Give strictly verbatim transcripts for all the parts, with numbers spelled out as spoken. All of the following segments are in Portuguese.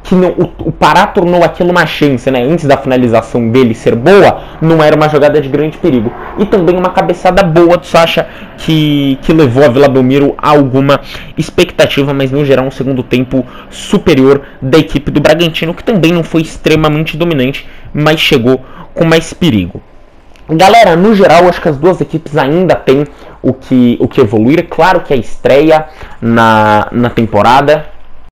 que não, o, o Pará tornou aquilo uma chance, né? Antes da finalização dele ser boa, não era uma jogada de grande perigo. E também uma cabeçada boa do Sacha, que, que levou a Vila Belmiro a alguma expectativa, mas no geral um segundo tempo superior da equipe do Bragantino, que também não foi extremamente dominante, mas chegou com mais perigo. Galera, no geral, acho que as duas equipes ainda têm o que, o que evoluir. Claro que a estreia na, na temporada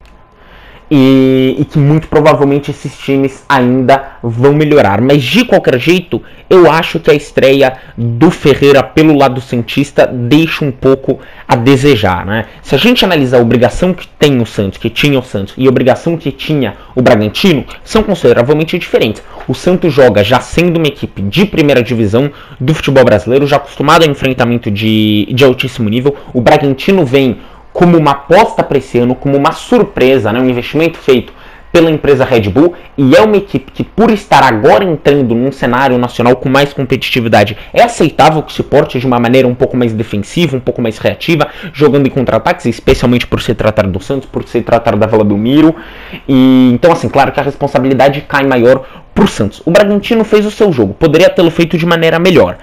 e, e que muito provavelmente esses times ainda vão melhorar. Mas de qualquer jeito, eu acho que a estreia do Ferreira pelo lado santista deixa um pouco a desejar, né? Se a gente analisar a obrigação que tem o Santos, que tinha o Santos, e a obrigação que tinha o Bragantino, são consideravelmente diferentes. O Santos joga já sendo uma equipe de primeira divisão do futebol brasileiro, já acostumado a enfrentamento de, de altíssimo nível. O Bragantino vem como uma aposta para esse ano, como uma surpresa, né? Um investimento feito pela empresa Red Bull, e é uma equipe que, por estar agora entrando num cenário nacional com mais competitividade, é aceitável que se porte de uma maneira um pouco mais defensiva, um pouco mais reativa, jogando em contra-ataques, especialmente por se tratar do Santos, por se tratar da Vila Belmiro. E então, assim, claro que a responsabilidade cai maior pro Santos. O Bragantino fez o seu jogo, poderia tê-lo feito de maneira melhor.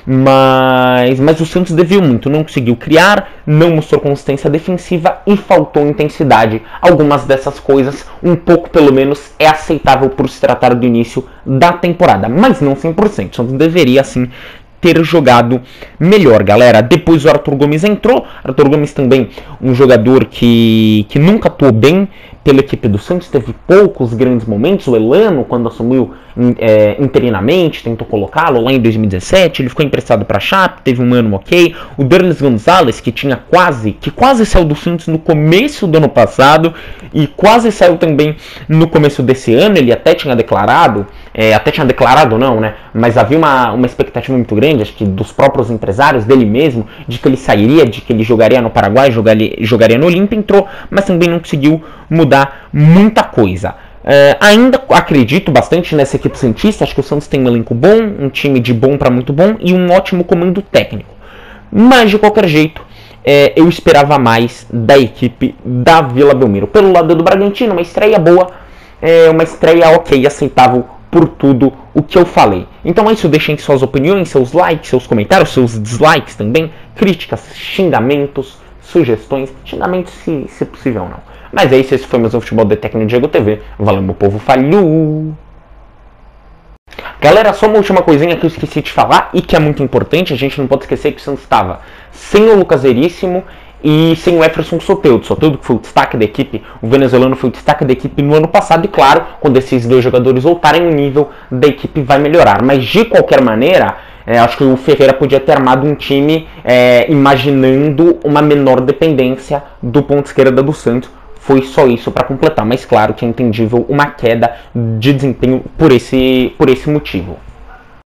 Mas, mas o Santos devia muito, não conseguiu criar, não mostrou consistência defensiva e faltou intensidade. Algumas dessas coisas, um pouco pelo menos, é aceitável por se tratar do início da temporada, mas não cem por cento. O Santos deveria, sim, ter jogado melhor, galera. Depois o Arthur Gomes entrou. Arthur Gomes também um jogador que, que nunca atuou bem pela equipe do Santos, teve poucos grandes momentos. O Elano, quando assumiu é, interinamente, tentou colocá-lo lá em dois mil e dezessete, ele ficou emprestado para a Chape, teve um ano ok. O Derlis Gonzalez, que tinha quase, que quase saiu do Santos no começo do ano passado e quase saiu também no começo desse ano, ele até tinha declarado, é, até tinha declarado não, né, mas havia uma, uma expectativa muito grande, acho que dos próprios empresários, dele mesmo, de que ele sairia, de que ele jogaria no Paraguai, jogaria, jogaria no Olímpia, entrou, mas também não conseguiu mudar muita coisa. Uh, ainda acredito bastante nessa equipe santista, acho que o Santos tem um elenco bom, um time de bom para muito bom e um ótimo comando técnico. Mas de qualquer jeito, é, eu esperava mais da equipe da Vila Belmiro. Pelo lado do Bragantino, uma estreia boa, é, uma estreia ok, aceitável por tudo o que eu falei. Então é isso, deixem suas opiniões, seus likes, seus comentários, seus dislikes também, críticas, xingamentos, sugestões, xingamentos se, se possível não. Mas é isso, esse foi mais um Futebol de Técnico Diego T V. Valeu, meu povo, falhou! Galera, só uma última coisinha que eu esqueci de falar e que é muito importante, a gente não pode esquecer que o Santos estava sem o Lucas Veríssimo e sem o Efferson Soteldo. Soteldo que foi o destaque da equipe, o venezuelano foi o destaque da equipe no ano passado e claro, quando esses dois jogadores voltarem, o nível da equipe vai melhorar. Mas de qualquer maneira, é, acho que o Ferreira podia ter armado um time é, imaginando uma menor dependência do ponto esquerda do Santos. Foi só isso para completar, mas claro que é entendível uma queda de desempenho por esse, por esse motivo.